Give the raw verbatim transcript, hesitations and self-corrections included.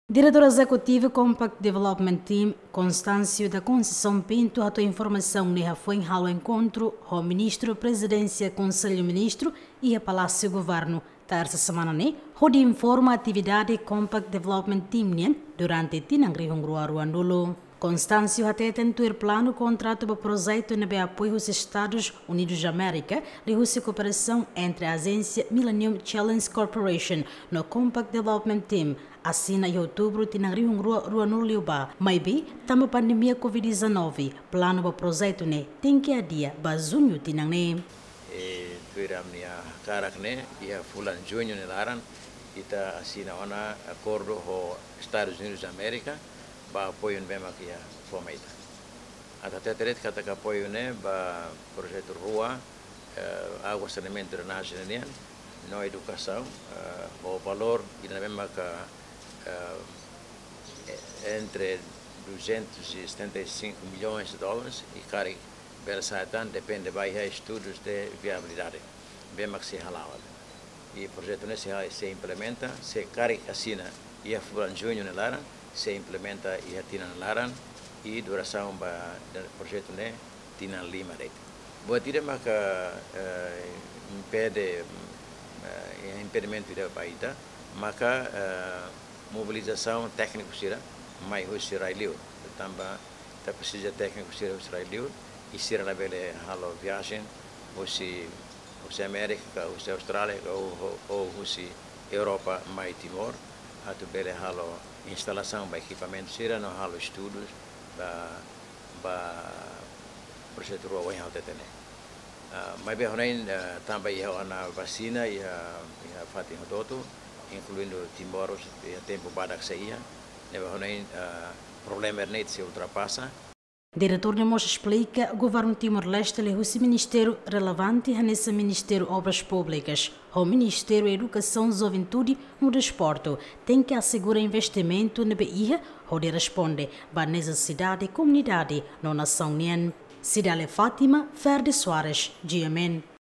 Diretor Executivo Compact Development Team, Constâncio da Conceição Pinto, a tua informação neha foi em ao encontro o Ministro, Presidência, Conselho Ministro e a Palácio Governo. Terça semana, né? Onde informa a atividade Compact Development Team durante Tinangri Hungrua Ruandulo. Constâncio até tentou plano contrato para o projeto de apoio aos Estados Unidos da América de cooperação entre a agência Millennium Challenge Corporation no Compact Development Team. Assina em outubro Tinangri Hungrua Ruandulo, mas bem, também a pandemia covid dezenove. Plano para o projeto né tem que adia bazunho Tinangri. Tuiram nia karak ne ia fulan junho ne laran ita assina ona acordo ho Estados Unidos da América ba apoio bema que ia forma ita até teret kata ka apoio ne ba projeto rua água saneamento drenagem ne no educação o valor ina bema ka entre duzentos e setenta e cinco milhões de dólares e cari Belsatan depende vai estudos de viabilidade bem que se halal e o projeto nesse se implementa se cari assina e a fulan junho ne laran se implementa e a tina laran e duração ba projeto ne tina lima date boa tira maka impede impedimento de baita maka mobilização técnico sira mais o israelio tamba tá precisa técnico sira israelio e se na bele halo viagem ou se ou se América ou se Austrália ou ou ou se Europa mais Timor a tu bele halo instalação para equipamento sira no halo estudos ba ba projeto ruang yang hote tene mas bem honain também é na vacina e a e a fatin hototo incluindo Timor e tempo badak saía ne honain problema net se ultrapassa. Diretor de Mos explica, o governo Timor-Leste levou o ministério relevante nesse Ministério Obras Públicas. O Ministério Educação, Juventude e Desporto tem que assegurar investimento na B I, onde responde à necessidade da comunidade na nação. Cidade Fátima, Ferde Soares, G M N.